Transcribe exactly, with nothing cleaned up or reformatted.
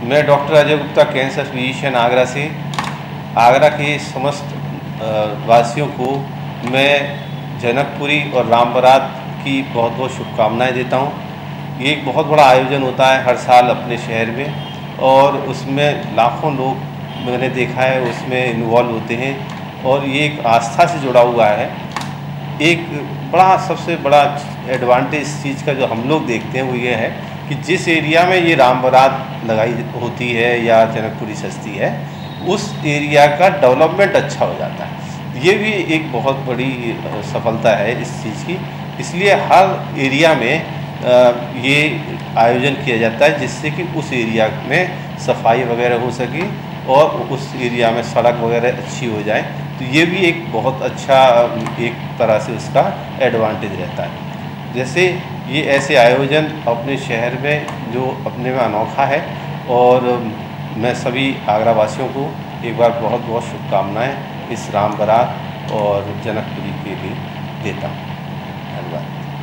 मैं doctor Ajay Gupta, cancer physician, Agra से। आगरा के समस्त वासियों को मैं जनकपुरी और राम बारात की बहुत बहुत शुभकामनाएं देता हूं। ये एक बहुत बड़ा आयोजन होता है हर साल अपने शहर में, और उसमें लाखों लोग मैंने देखा है उसमें इन्वॉल्व होते हैं, और ये एक आस्था से जुड़ा हुआ है। एक बड़ा सबसे बड़ा एडवांटेज इस चीज़ का जो हम लोग देखते हैं वो ये है कि जिस एरिया में ये राम बारात लगाई होती है या जनकपुरी सजती है, उस एरिया का डेवलपमेंट अच्छा हो जाता है। ये भी एक बहुत बड़ी सफलता है इस चीज़ की। इसलिए हर एरिया में ये आयोजन किया जाता है जिससे कि उस एरिया में सफाई वगैरह हो सके और उस एरिया में सड़क वगैरह अच्छी हो जाए। तो ये भी एक बहुत अच्छा एक तरह से उसका एडवांटेज रहता है। जैसे ये ऐसे आयोजन अपने शहर में जो अपने में अनोखा है, और मैं सभी आगरा वासियों को एक बार बहुत बहुत शुभकामनाएं इस राम बारात और जनकपुरी के लिए देता हूँ। धन्यवाद।